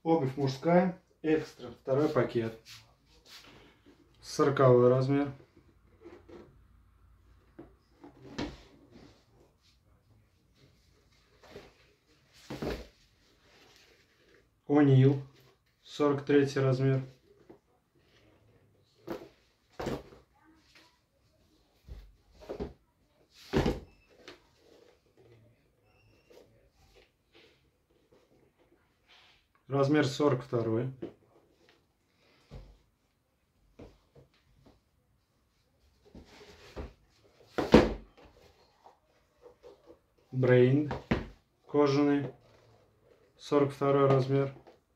Обувь мужская, экстра, второй пакет. 40 размер. O'Neill, 43 размер. Размер 42. Брейн, кожаный, 42 размер.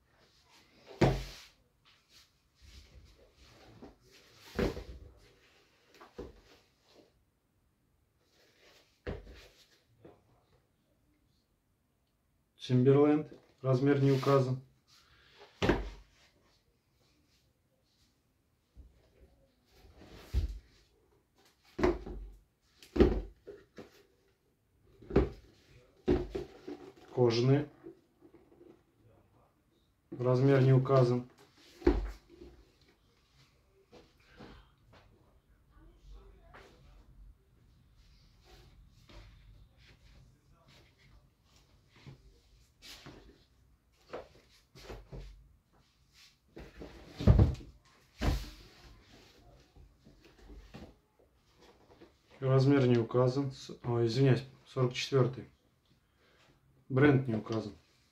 Timberland, размер не указан. Кожаные, размер не указан. Размер не указан. Ой, извиняюсь, 44. Бренд не указан.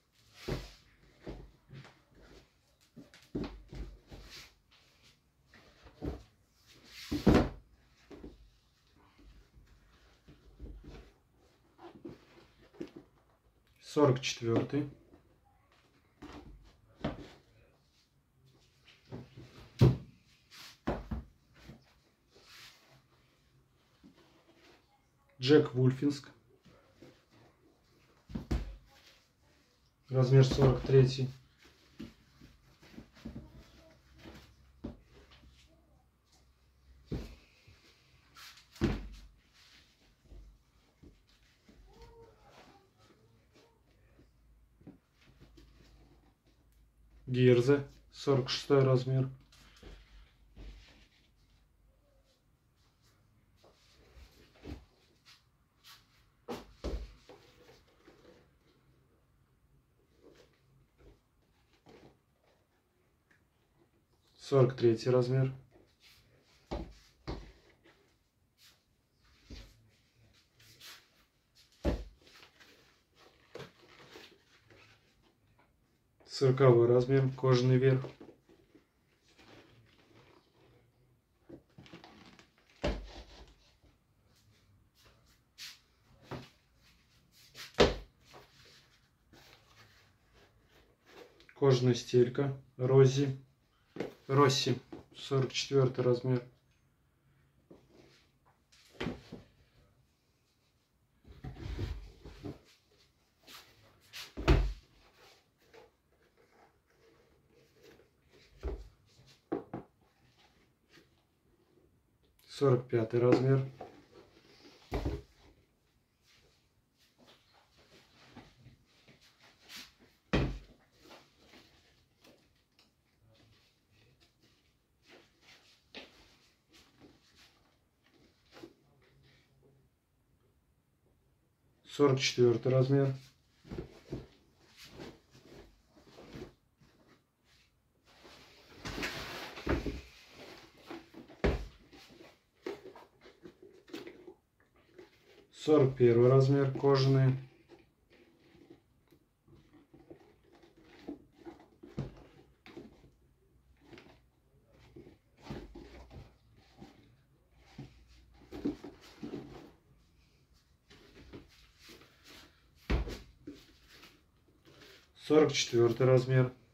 Сорок четвертый. Джек Вульфинск. Размер 43. Гирзе, 46 размер. Сорок третий размер. Сороковой размер, кожаный верх. Кожаная стелька, Росси, 44 размер. Сорок пятый размер. Сорок четвертый размер. Сорок первый размер, кожаный. Сорок четвертый размер.